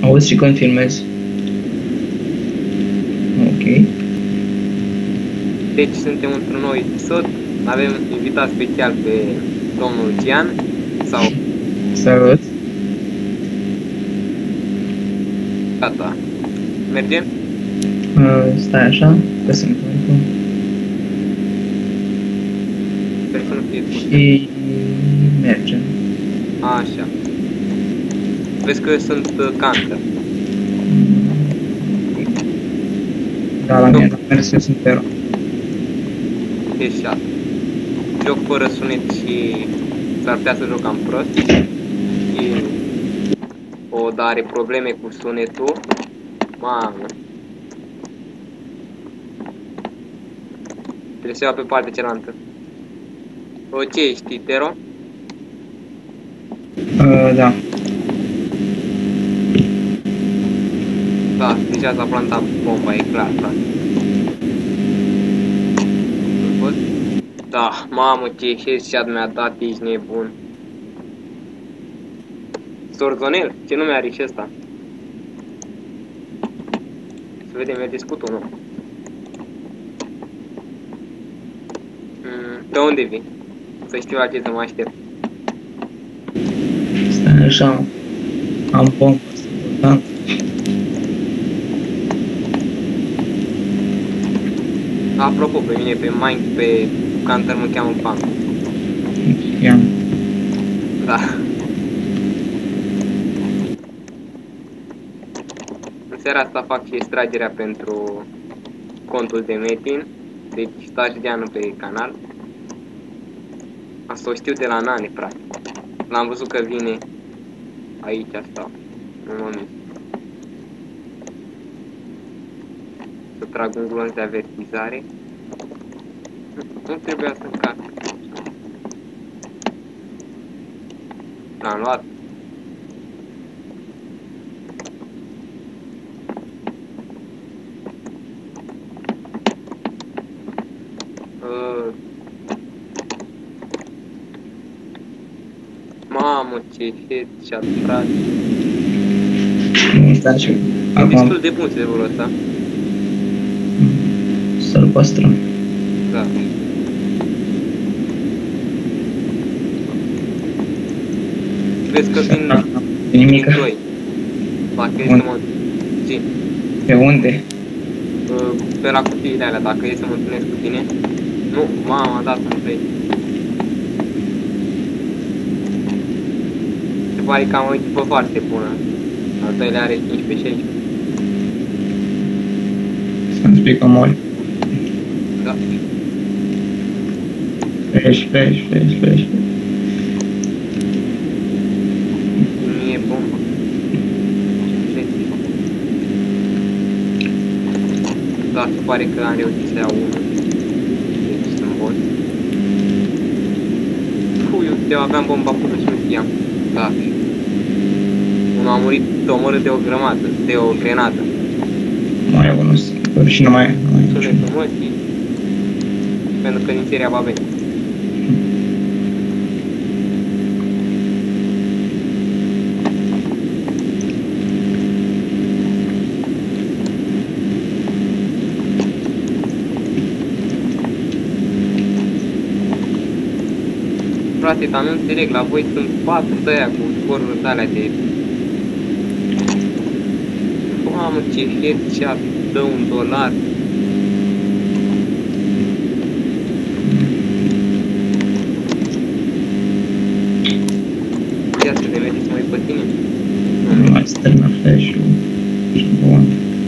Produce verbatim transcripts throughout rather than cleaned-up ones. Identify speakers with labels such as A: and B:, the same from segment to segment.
A: Auzi și când filmezi. Ok.
B: Deci suntem într-un nou episod. Avem invitat special pe domnul Gian. Sau...
A: Salut.
B: Gata. Mergem?
A: Uh, stai așa, că sunt acum.
B: Sper să nu fie scurt.
A: Și mergem.
B: Așa. Vezi că sunt uh, canter.
A: Da, la mine, la mers eu sunt Pero.
B: Deci așa. Joc fără sunet și s-ar putea să joc cam prost. Și o, dar are probleme cu sunetul. Mamă. Trebuie să iau pe partea cealaltă. O, ce ești, Tero?
A: Uh, da.
B: Da, deja s-a plantat bomba, e clar, frate. Da, mamă, ce headshot mi-a dat, ești nebun. Sorzonel? Ce nume are și ăsta? Să vedem, merge scutul, nu? Mm, de unde vii? Să știu la ce să mă aștept.
A: Stai așa, am pompă, sunt important.
B: Apropo, pe mine, pe Mind, pe Counter mă cheamă Pam.
A: Ia.
B: Da. În seara asta fac și extragerea pentru contul de Metin. Deci stați Dianu pe canal. Asta o știu de la Nane, practic. L-am văzut că vine aici, asta, în moment. Să trag un glonț de avertizare. Nu trebuia să încarc. L-am luat. Uh. Mamă, ce headshot, frate.
A: Nu, da, și
B: E
A: acum
B: destul de bun serverul ăsta.
A: să-l păstrăm.
B: Da. Vezi că vin
A: Nimica.
B: doi. Dacă e să
A: Unde?
B: mă... Zi.
A: Pe unde?
B: Uh, Pe la cutiile alea, dacă e să mă întâlnesc cu tine. Nu, mama, a dat un play. Se pare că am o echipă foarte bună. Al doilea are cincisprezece șaisprezece.
A: Să-mi spui că mori.
B: Da.
A: Flash, flash, flash, flash.
B: Nu e bombă. Da, se pare că am reușit să iau unul. Deci sunt bun. Ui, eu aveam bomba până și nu știam. Da. Unul a murit omorât de o grămadă, de o grenadă.
A: Mai e unul singur și nu mai e. Nu mai e
B: Sunet
A: niciun.
B: frumos și... Pentru că din seria va veni. Frate, dar nu înțeleg, la voi sunt patru de aia cu scoruri de alea de... Mamă, ce headshot, dă un dolar. Ia să te mergi să mă iei pe tine.
A: Nu mai se termină flash-ul. Și bun.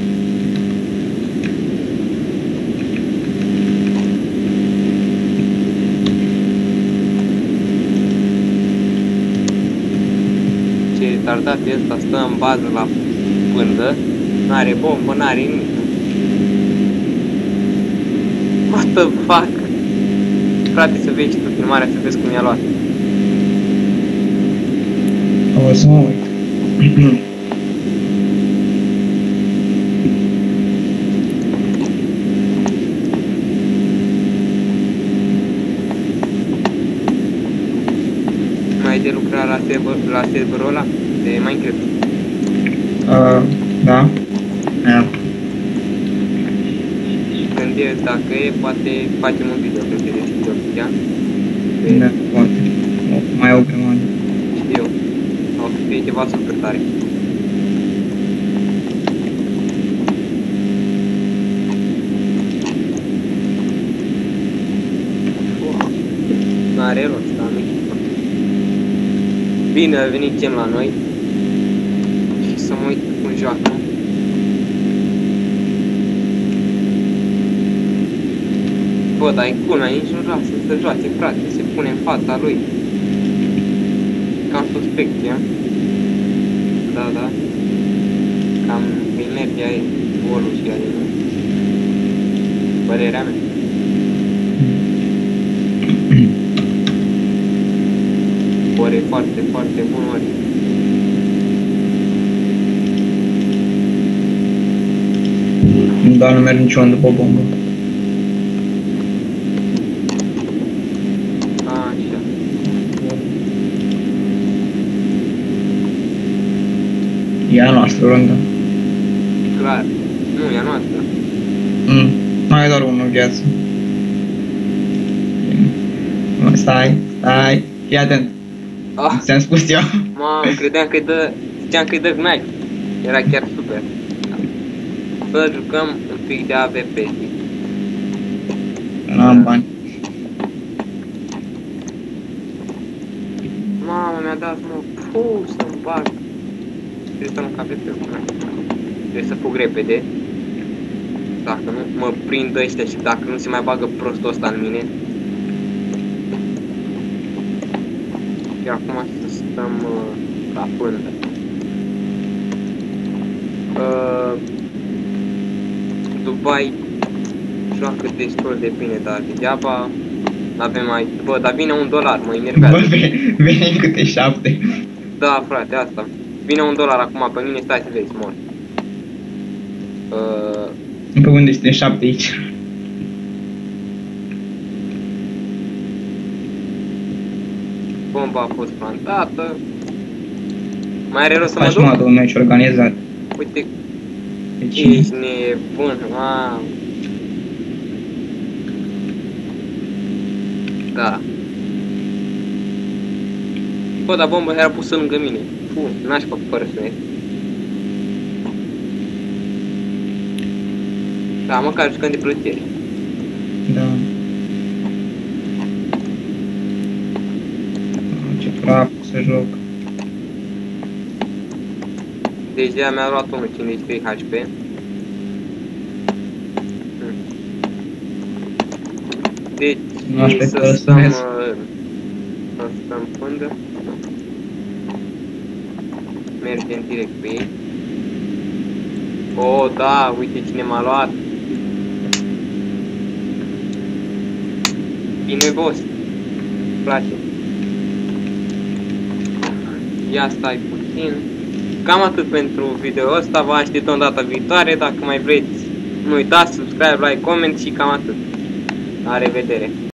B: Ce retardat e ăsta, stă în bază la pândă. N-are bombă, n-are nimic. What the fuck? Frate, să vezi tu filmarea, să vezi cum i-a luat.
A: O să mă uit.
B: Mai ai de lucrat la server, la serverul ăla de Minecraft?
A: Uh, da. Da.
B: Când e, dacă e, poate facem un video, când e deschide oficial.
A: Da, poate. Mai au grămadă.
B: Știu. O să fie ceva super tare. N-are rost, dar nu știu. Bine, a venit Cem la noi. Și să mă uit cum joacă. Bă, dar e culmea, nici nu vrea să se joace, frate, se pune în fața lui. Cam suspect, ia? Da, da. Cam îi merge aia golul și aia, nu? Părerea mea. Ori e foarte, foarte bun, ori.
A: Dar nu merg niciodată după bombă.
B: Așa.
A: E a noastră rândă.
B: Clar. Nu, e a noastră.
A: Mm. Mai e doar unul în viață. Bine. Stai, stai, fii atent.
B: Ah,
A: Ți-am spus eu.
B: mamă, credeam că-i dă, ziceam că-i dă knife. Era chiar super. Să jucăm un pic de A V P.
A: Nu am bani.
B: Mama, mi-a dat, mă, puh, să-mi bag. Trebuie să nu ca A V P-ul. Trebuie să fug repede. Dacă nu, mă prind ăștia și dacă nu se mai bagă prostul ăsta în mine. Și acum să stăm uh, la pândă. Uh, Dubai joacă destul de bine, dar degeaba avem mai... Bă, dar vine un dolar, mă enervează.
A: Bă, vine câte șapte.
B: Da, frate, asta. Vine un dolar acum pe mine, stai să vezi, mor. Uh,
A: Pe unde este șapte aici?
B: bomba a fost plantată. Mai are rost să mă
A: Faci
B: duc?
A: mă, un meci organizat.
B: Uite,
A: Deci,
B: ești nebun, mamă. Da. Bă, dar bomba era pusă lângă mine. Puh, nașpa fără sunet. Da, măcar jucăm de plăcere.
A: da. Ce praf să joc.
B: Deja mi-a luat unul cincizeci și trei H P. Hmm. Deci,
A: Nu aș
B: să
A: să
B: stăm,
A: spuneți.
B: uh, să stăm pândă. Mergem direct pe ei. Oh, da, uite cine m-a luat. Bine, boss. Place. Ia stai puțin. Cam atât pentru video ăsta, vă așteptăm data viitoare, dacă mai vreți, nu uitați, subscribe, like, comment și cam atât. La revedere!